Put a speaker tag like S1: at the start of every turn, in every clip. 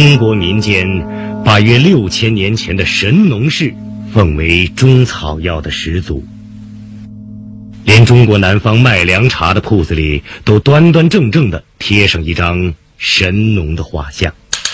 S1: 中国民间把约6000年前的神农氏奉为中草药的始祖，连中国南方卖凉茶的铺子里都端端正正地贴上一张神农的画像。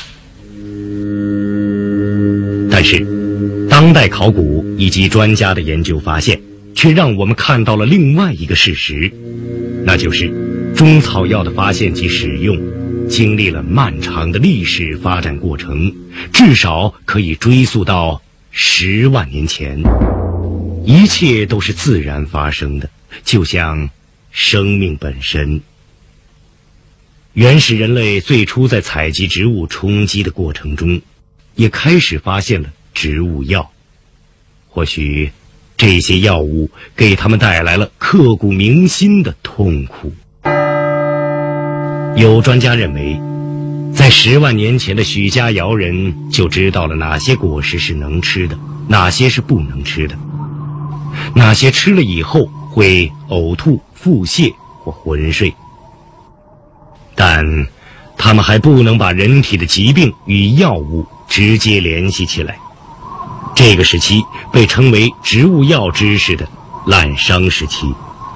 S1: 但是当代考古以及专家的研究发现，却让我们看到了另外一个事实，那就是中草药的发现及使用经历了漫长的历史发展过程，至少可以追溯到10万年前。一切都是自然发生的，就像生命本身。原始人类最初在采集植物充饥的过程中，也开始发现了植物药。或许这些药物给他们带来了刻骨铭心的痛苦。有专家认为，在10万年前的许家窑人就知道了哪些果实是能吃的，哪些是不能吃的，哪些吃了以后会呕吐、腹泻或昏睡。但他们还不能把人体的疾病与药物直接联系起来。这个时期被称为植物药知识的滥觞时期。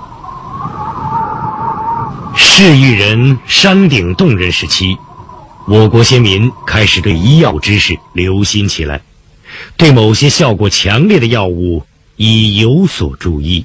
S1: 世域人山顶洞人时期，我国先民开始对医药知识留心起来，对某些效果强烈的药物已有所注意。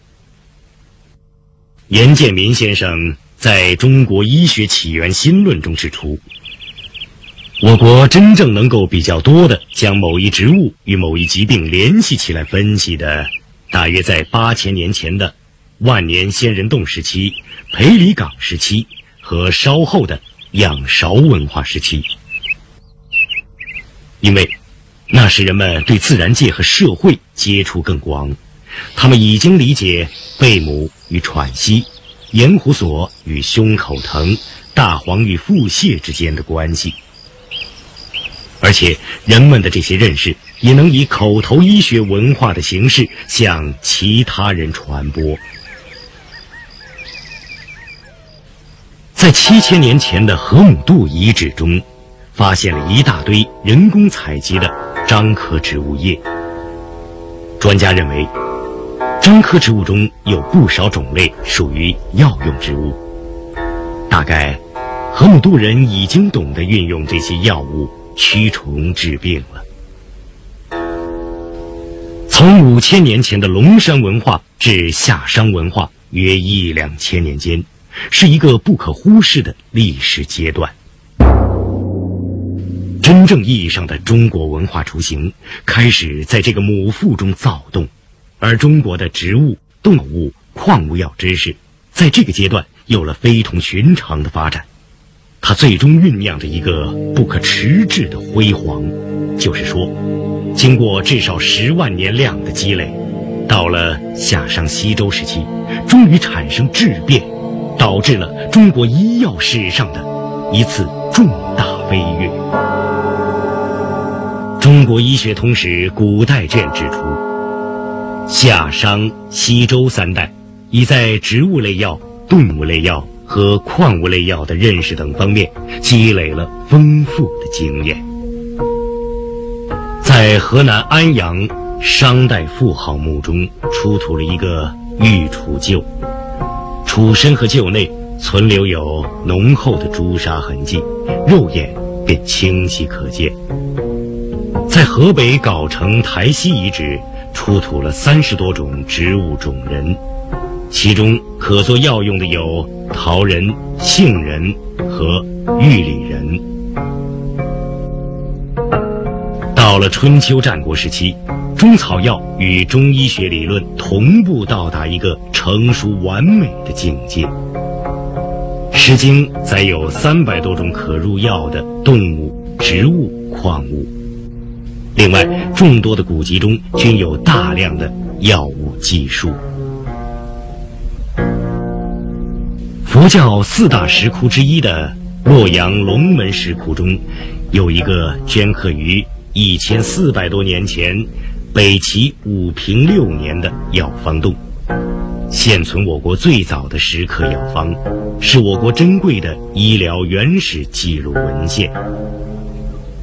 S1: 严建民先生在《中国医学起源新论》中指出，我国真正能够比较多的将某一植物与某一疾病联系起来分析的，大约在8000年前的万年仙人洞时期、裴李岗时期和稍后的仰韶文化时期。因为那时人们对自然界和社会接触更广，他们已经理解贝母与喘息、盐胡索与胸口疼、大黄与腹泻之间的关系。而且人们的这些认识也能以口头医学文化的形式向其他人传播。在7000年前的河姆渡遗址中，发现了一大堆人工采集的樟科植物叶。专家认为，樟科植物中有不少种类属于药用植物，大概河姆渡人已经懂得运用这些药物驱虫治病了。从5000年前的龙山文化至夏商文化约1-2千年间，是一个不可忽视的历史阶段。真正意义上的中国文化雏形开始在这个母腹中躁动，而中国的植物、动物、矿物药知识在这个阶段有了非同寻常的发展。它最终酝酿着一个不可迟滞的辉煌，就是说，经过至少10万年量的积累，到了夏商西周时期，终于产生质变，导致了中国医药史上的一次重大飞跃。中国医学通史古代卷指出，夏商西周3代已在植物类药、动物类药和矿物类药的认识等方面积累了丰富的经验。在河南安阳商代妇好墓中出土了一个玉杵臼，杵身和臼内存留有浓厚的朱砂痕迹，肉眼便清晰可见。在河北藁城台西遗址出土了30多种植物种仁，其中可做药用的有桃仁、杏仁和玉里仁。到了春秋战国时期，中草药与中医学理论同步到达一个成熟完美的境界。《诗经》载有300多种可入药的动物、植物、矿物。另外，众多的古籍中均有大量的药物记述。佛教4大石窟之一的洛阳龙门石窟中，有一个镌刻于1400多年前北齐武平6年的药方洞，现存我国最早的石刻药方，是我国珍贵的医疗原始记录文献。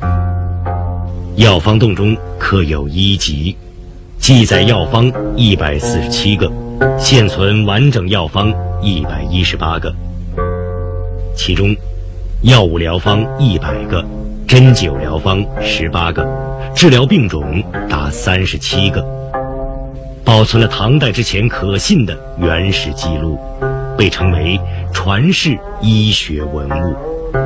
S1: 药方洞中刻有1集，记载药方147个，现存完整药方118个，其中药物疗方100个，针灸疗方18个，治疗病种达37个，保存了唐代之前可信的原始记录，被称为传世医学文物。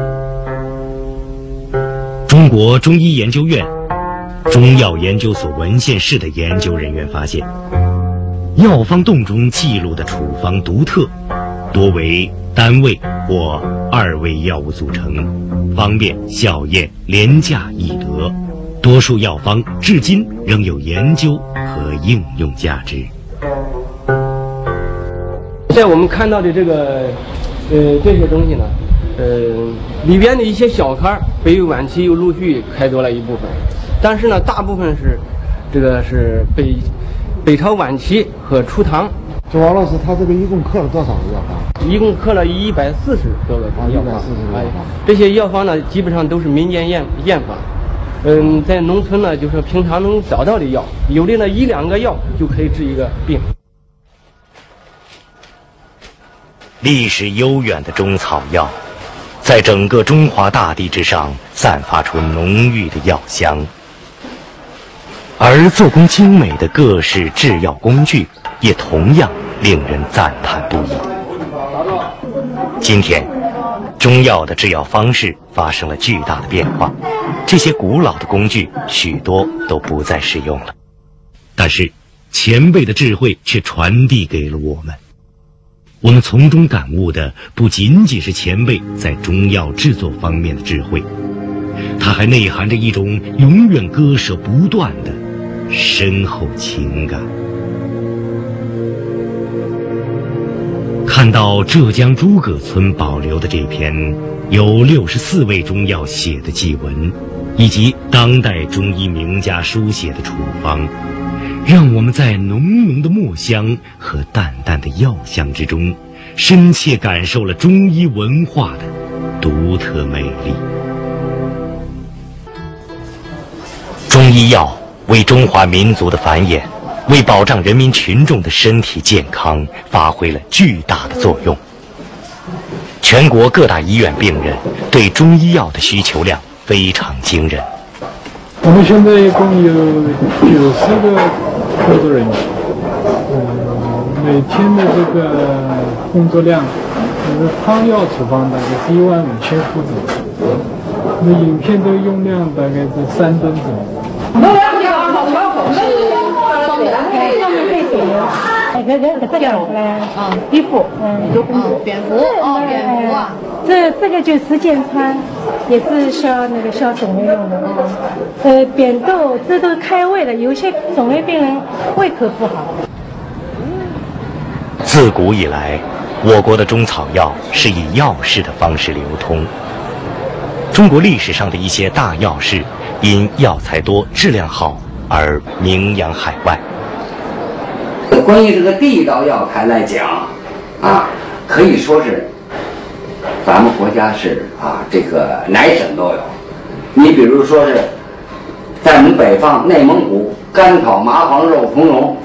S1: 中国中医研究院中药研究所文献室的研究人员发现，药方洞中记录的处方独特，多为单味或2味药物组成，方便校验，廉价易得。多数药方至今仍有研究和应用价值。
S2: 在我们看到的这个这些东西呢，里边的一些小开北魏晚期又陆续开凿了一部分，但是呢，大部分是北朝晚期和初唐。
S3: 这王老师，他这个一共刻了多少个药方？
S2: 一共刻了140多个药方。这些药方呢，基本上都是民间验法。在农村呢，就是平常能找到的药，有的呢1、2个药就可以治一个病。
S1: 历史悠远的中草药，在整个中华大地之上散发出浓郁的药香，而做工精美的各式制药工具也同样令人赞叹不已。今天，中药的制药方式发生了巨大的变化，这些古老的工具许多都不再使用了，但是前辈的智慧却传递给了我们。我们从中感悟的不仅仅是前辈在中药制作方面的智慧，它还内含着一种永远割舍不断的深厚情感。看到浙江诸葛村保留的这篇由64味中药写的祭文，以及当代中医名家书写的处方，让我们在浓浓的墨香和淡淡的药香之中，深切感受了中医文化的独特魅力。中医药为中华民族的繁衍，为保障人民群众的身体健康发挥了巨大的作用。全国各大医院病人对中医药的需求量非常惊人。
S4: 我们现在一共有90个工作人员，每天的这个工作量，汤药处方大概是15000副左右，那饮片的用量大概是3吨左右。
S5: 衣服，蝙蝠啊，这个就是笺川，也是消肿瘤用的。扁豆这都开胃的，有些肿瘤病人胃口不好。
S1: 自古以来，我国的中草药是以药市的方式流通。中国历史上的一些大药市因药材多、质量好而名扬海外。
S6: 关于这个地道药材来讲，可以说是咱们国家是这个哪省都有。你比如说是在我们北方内蒙古甘草麻黄肉苁蓉，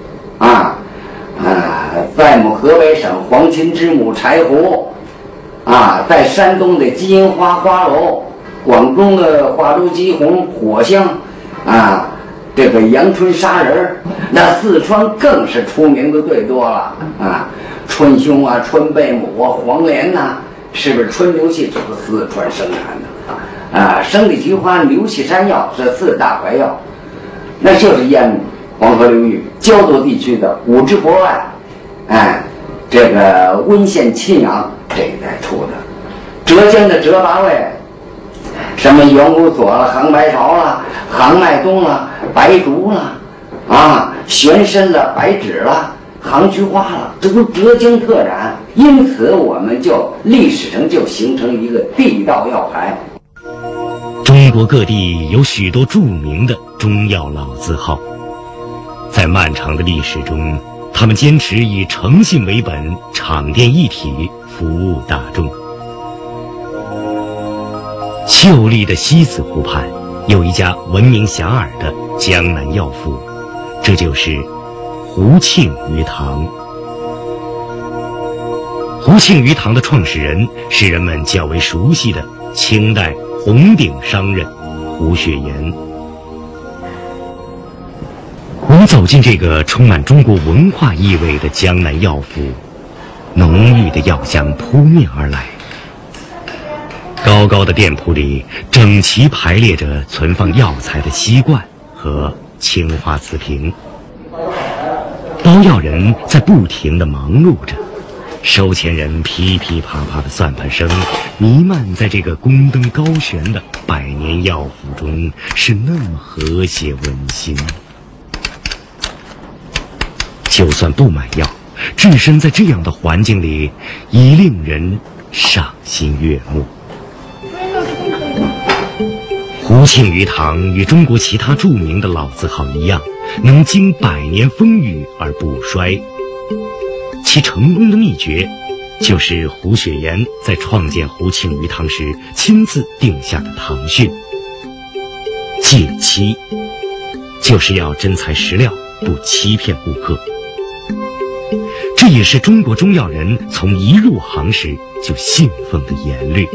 S6: 在我们河北省黄芩知母柴胡，在山东的鸡阴花花楼，广东的花竹鸡红火香，这个阳春砂仁，那四川更是出名的最多了春胸春贝母黄连是不是春牛气就是四川生产的生理菊花牛气山药是4大怀药，那就是沿黄河流域焦作地区的五支博外，这个温县沁阳这一带出的，浙江的浙八味，什么元古索了、杭白芍了、杭麦冬了、白术了，玄参了、白芷了、杭菊花了，这都浙江特产。因此，我们就历史上就形成一个地道药材。
S1: 中国各地有许多著名的中药老字号，在漫长的历史中，他们坚持以诚信为本，厂店一体，服务大众。秀丽的西子湖畔， 有一家闻名遐迩的江南药府，这就是胡庆余堂。胡庆余堂的创始人是人们较为熟悉的清代红顶商人胡雪岩。我们走进这个充满中国文化意味的江南药府，浓郁的药香扑面而来。高高的店铺里整齐排列着存放药材的锡罐和青花瓷瓶，包药人在不停地忙碌着，收钱人噼噼啪啪的算盘声弥漫在这个宫灯高悬的百年药府中，是那么和谐温馨。就算不买药，置身在这样的环境里，已令人赏心悦目。胡庆余堂与中国其他著名的老字号一样，能经百年风雨而不衰。其成功的秘诀，就是胡雪岩在创建胡庆余堂时亲自定下的堂训：戒欺，就是要真材实料，不欺骗顾客。这也是中国中药人从一入行时就信奉的严律。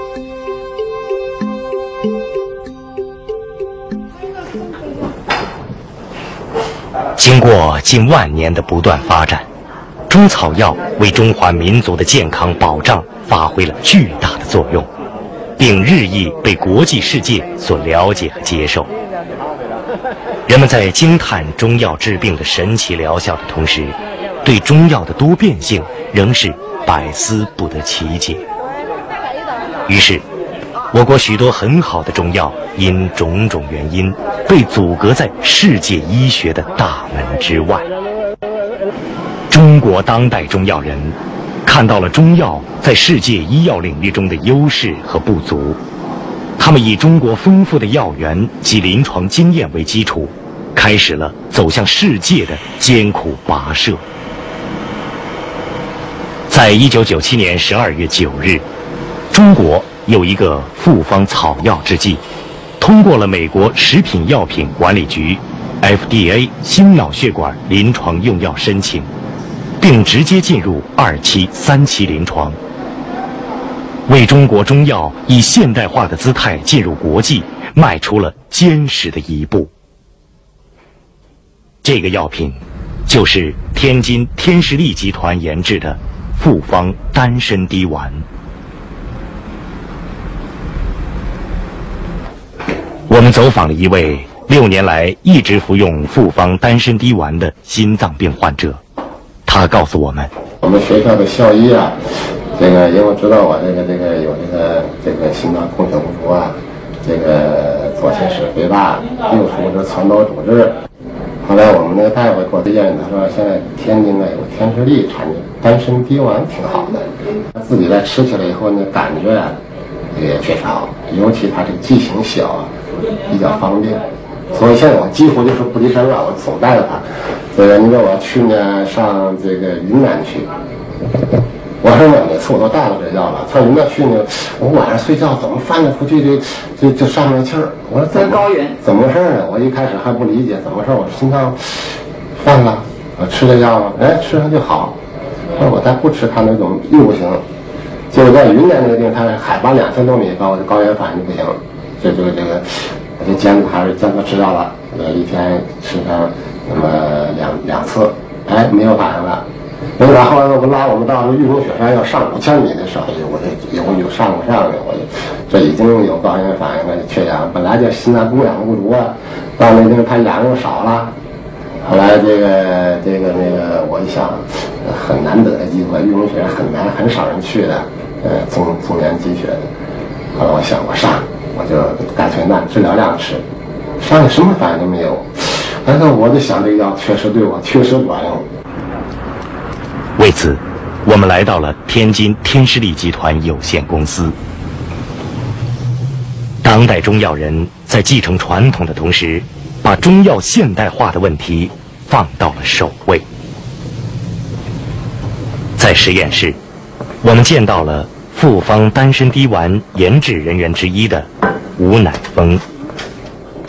S1: 经过近万年的不断发展，中草药为中华民族的健康保障发挥了巨大的作用，并日益被国际世界所了解和接受。人们在惊叹中药治病的神奇疗效的同时，对中药的多变性仍是百思不得其解。于是，我国许多很好的中药因种种原因被阻隔在世界医学的大门之外。中国当代中药人看到了中药在世界医药领域中的优势和不足，他们以中国丰富的药源及临床经验为基础，开始了走向世界的艰苦跋涉。在1997年12月9日，中国有一个复方草药制剂通过了美国食品药品管理局 FDA 心脑血管临床用药申请，并直接进入2期、3期临床，为中国中药以现代化的姿态进入国际迈出了坚实的一步。这个药品就是天津天士力集团研制的复方丹参滴丸。我们走访了一位6年来一直服用复方丹参滴丸的心脏病患者，他告诉我们，
S7: 我们学校的校医啊，因为知道我有心脏供血不足啊，左心室肥大，右疏直传导阻滞。后来我们那个大夫给我推荐，他说现在天津呢有天士力产丹参滴丸挺好的，自己在吃起来以后呢，感觉啊也非常好，尤其它这个剂型小啊，比较方便。所以现在我几乎就是不离身了，我总带着它。你知道我去年上云南去，我说每次我都带了这药了。上云南去呢，我晚上睡觉怎么翻来覆去就上不来气儿。我说在高原怎么回事呢？我一开始还不理解怎么回事，我心脏犯了，我吃这药了，吃上就好。我再不吃它那种又不行。就是在云南那个地方，它海拔2000多米高，高原反应就不行。我就监测吃药了，一天吃上那么两次，没有反应了。没有，后来我们到玉龙雪山要上5000米的时候，我就上不上去，这已经有高原反应了，缺氧，本来就心脏供氧不足啊，到那地方它氧又少了。后来我一想，很难得的机会，玉龙雪山很少人去的，中年积雪的。后来我想我上，我就干脆按治疗量吃，上去什么反应都没有。但是我就想这个药确实对我确实管用。
S1: 为此，我们来到了天津天士力集团有限公司。当代中药人在继承传统的同时，把中药现代化的问题放到了首位。在实验室，我们见到了复方丹参滴丸研制人员之一的吴乃峰。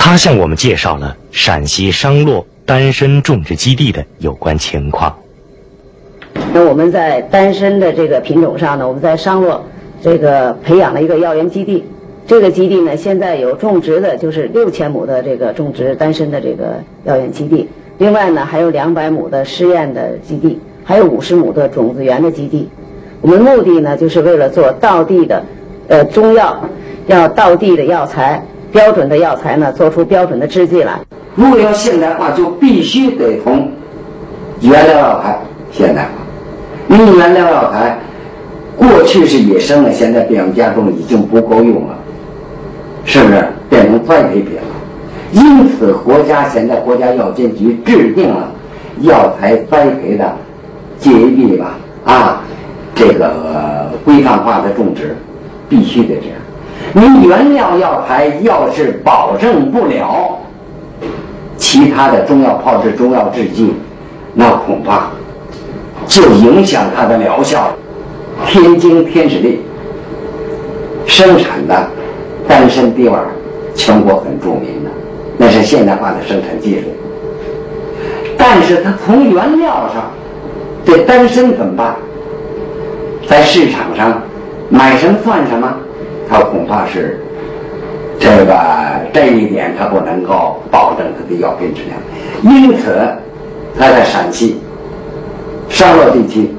S1: 他向我们介绍了陕西商洛丹参种植基地的有关情况。
S8: 那我们在丹参的这个品种上呢，我们在商洛这个培养了一个药园基地。这个基地呢，现在有种植的就是6000亩的这个种植丹参的这个药园基地，另外呢还有200亩的试验的基地，还有50亩的种子园的基地。我们目的呢，就是为了做道地的中药，要道地的药材，标准的药材呢，做出标准的制剂来。
S6: 如果要现代化，就必须得从原料药材现代化。因为原料药材过去是野生的，现在变种加工已经不够用了，是不是变成栽培品了？因此，国家药监局制定了药材栽培的戒律吧，这个规范化的种植必须得这样。你原料药材要是保证不了其他的中药炮制、中药制剂，那恐怕就影响它的疗效了。天津天使力生产的丹参滴丸，全国很著名的，那是现代化的生产技术。但是它从原料上，这丹参怎么办？在市场上买什么算什么？它恐怕是这一点它不能够保证它的药品质量。因此，它在陕西商洛地区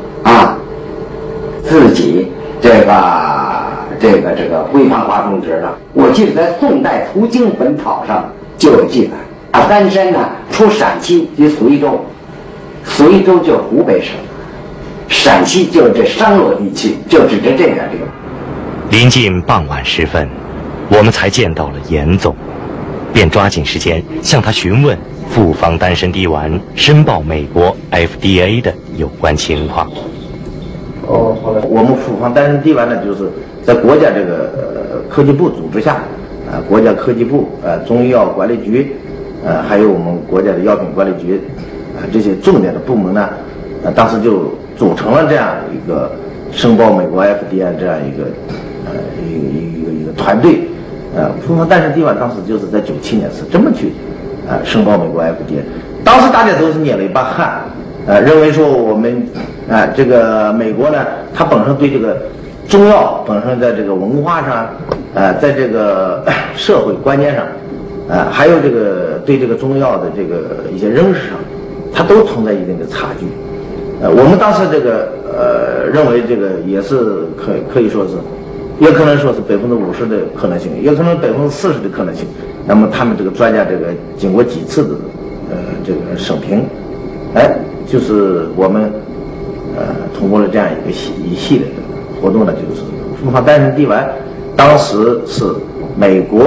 S6: 自己这个规范化种植了。我记得在宋代《图经本草》上就有记载，丹参呢出陕西及随州，随州就是湖北省，陕西就是这商洛地区，就指着这点地方。
S1: 临近傍晚时分，我们才见到了严总，便抓紧时间向他询问复方丹参滴丸申报美国 FDA 的有关情况。
S9: 好的。我们复方丹参滴丸呢，就是在国家这个科技部组织下，国家科技部中医药管理局，还有我们国家的药品管理局，这些重点的部门呢，当时就组成了这样一个申报美国 FDA 这样一个团队。复方丹参滴丸当时就是在97年是这么去申报美国 FDA。当时大家都是捏了一把汗，认为说我们这个美国呢，它本身对这个中药本身在这个文化上，在这个社会观念上，还有这个对这个中药的这个一些认识上，它都存在一定的差距。我们当时这个认为这个也是可以说是，也可能说是50%的可能性，也可能40%的可能性。那么他们这个专家这个经过几次的这个审评，就是我们通过了这样一系列的活动呢，就是复方丹参滴丸，当时是美国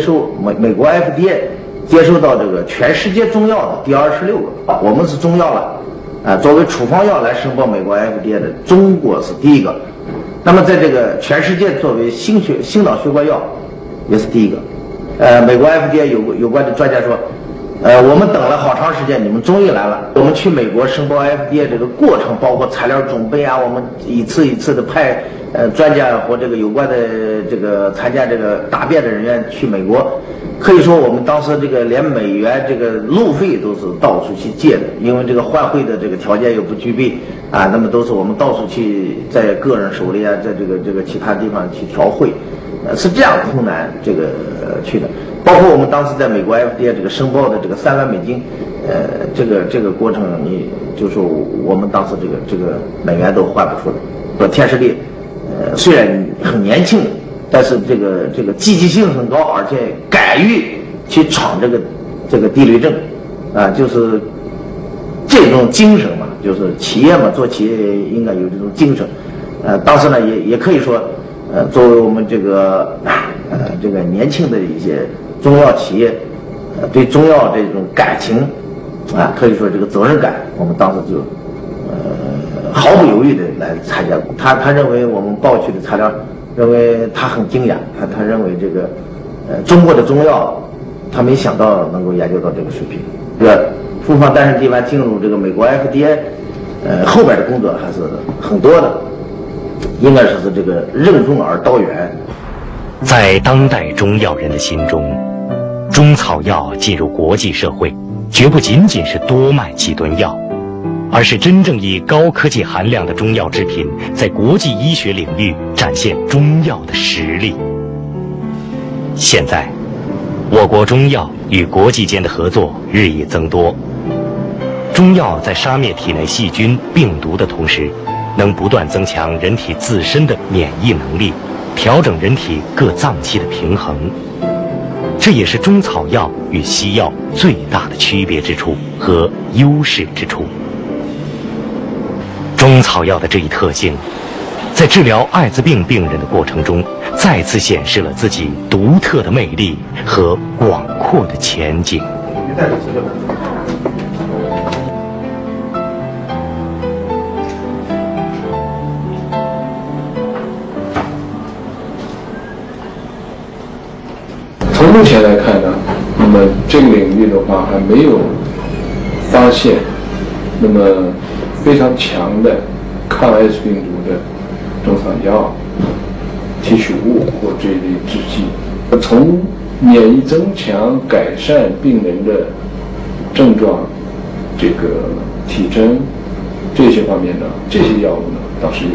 S9: FDA 接受到这个全世界中药的第26个，我们是中药了，作为处方药来申报美国 FDA 的，中国是第一个。那么在这个全世界作为心脑血管药也是第一个。美国 FDA 有关的专家说，我们等了好长时间，你们终于来了。我们去美国申报 FDA 这个过程，包括材料准备我们一次一次的派专家或这个有关的这个参加这个答辩的人员去美国，可以说我们当时这个连美元这个路费都是到处去借的，因为这个换汇的这个条件又不具备那么都是我们到处去在个人手里在这个其他地方去调汇，是这样困难这个去的。包括我们当时在美国 FDA 这个申报的这个$3万，这个过程，你就说我们当时这个美元都换不出来。说天士力，虽然很年轻，但是这个积极性很高，而且敢于去闯这个地雷阵，就是这种精神嘛，就是企业嘛，做企业应该有这种精神。当时呢也可以说，作为我们这个年轻的一些中药企业，对中药这种感情可以说这个责任感，我们当时就毫不犹豫的来参加过。他认为我们报去的材料，认为他很惊讶，他认为这个中国的中药，他没想到能够研究到这个水平。这个复方丹参滴丸进入这个美国 FDA，后边的工作还是很多的，应该说是这个任重而道远。
S1: 在当代中药人的心中， 中草药进入国际社会，绝不仅仅是多卖几吨药，而是真正以高科技含量的中药制品在国际医学领域展现中药的实力。现在，我国中药与国际间的合作日益增多，中药在杀灭体内细菌、病毒的同时，能不断增强人体自身的免疫能力，调整人体各脏器的平衡。这也是中草药与西药最大的区别之处和优势之处。中草药的这一特性，在治疗艾滋病病人的过程中，再次显示了自己独特的魅力和广阔的前景。
S4: 从目前来看呢，那么这个领域的话还没有发现那么非常强的抗艾滋病毒的中草药、提取物或这一类制剂。从免疫增强、改善病人的症状、这个体征这些方面呢，这些药物呢倒是有。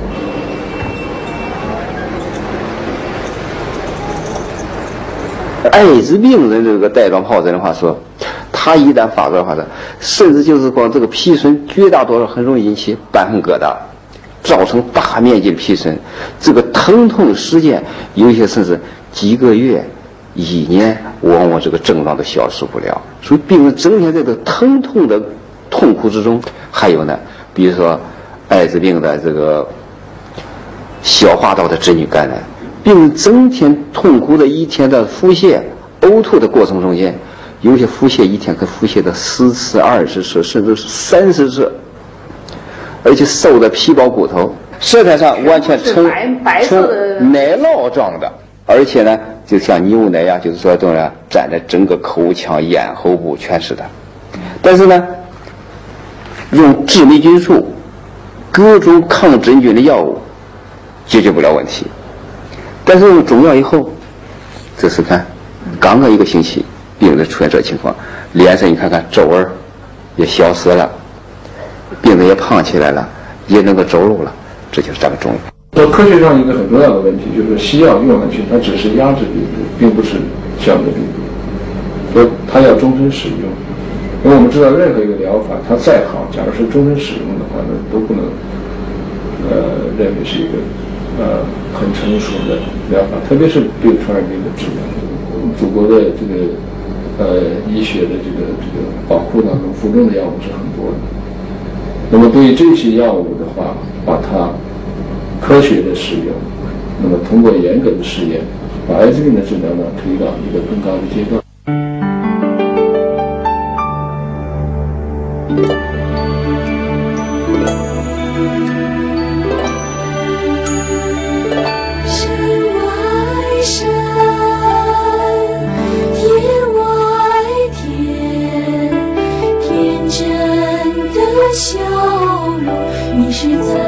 S10: 艾滋病人这个带状疱疹的话说，它一旦发作的话呢，甚至就是光这个皮损绝大多数很容易引起瘢痕疙瘩，造成大面积的皮损。这个疼痛时间有些甚至几个月、1年，往往这个症状都消失不了。所以病人整天在这个疼痛的痛苦之中。还有呢，比如说艾滋病的这个消化道的织女感染。病人整天痛苦的一天的腹泻、呕吐的过程中间，有些腹泻一天可腹泻的10次、20次，甚至是30次，而且瘦的皮包骨头，舌苔上完全呈奶酪状的，而且呢，就像牛奶呀，就是说这种沾的整个口腔、咽喉部全是的。但是呢，用治霉菌素、各种抗真菌的药物解决不了问题。但是用中药以后，这是看刚刚1个星期，病人出现这情况，脸上你看看皱纹也消失了，病人也胖起来了，也能够走路了，这就是咱们中药。
S4: 科学上一个很重要的问题就是西药用上去，它只是压制病毒，并不是消灭病毒，所以它要终身使用。因为我们知道任何一个疗法，它再好，假如是终身使用的话呢，都不能认为是一个很成熟的疗法，特别是对传染病的治疗。祖国的这个医学的这个保护当中，服用的药物是很多的。那么对于这些药物的话，把它科学的使用，那么通过严格的试验，把艾滋病的治疗呢推到一个更高的阶段。
S11: 笑容，你是在